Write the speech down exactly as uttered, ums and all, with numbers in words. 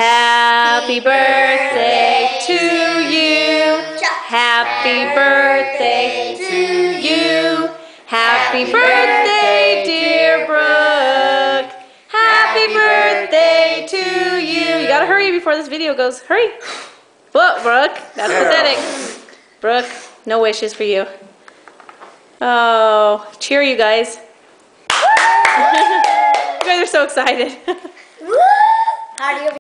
Happy birthday to you. Happy birthday to you. Happy birthday, dear Brooke. Happy birthday to you. You gotta hurry before this video goes. Hurry. Look, Brooke. That's pathetic. Brooke, no wishes for you. Oh, cheer you guys. You guys are so excited. How do you